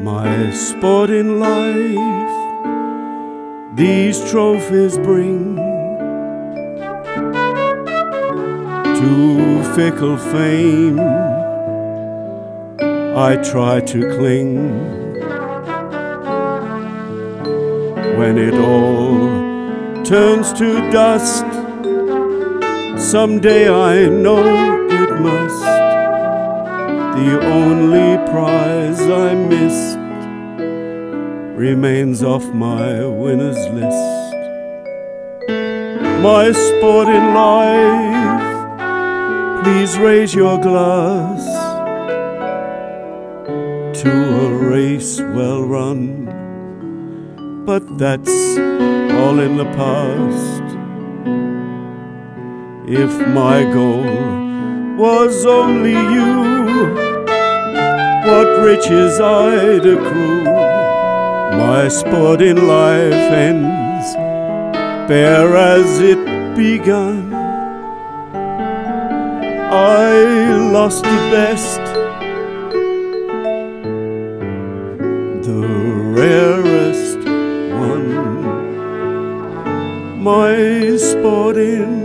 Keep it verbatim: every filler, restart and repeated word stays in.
My sport in life, these trophies bring to fickle fame. I try to cling. When it all turns to dust, someday I know it must. The only prize I missed remains off my winner's list. My sport in life, please raise your glass to a race well run, but that's all in the past. If my goal was only you, what riches I'd accrue. My sport in life ends bare as it begun. I lost the best, the rarest one. My sport in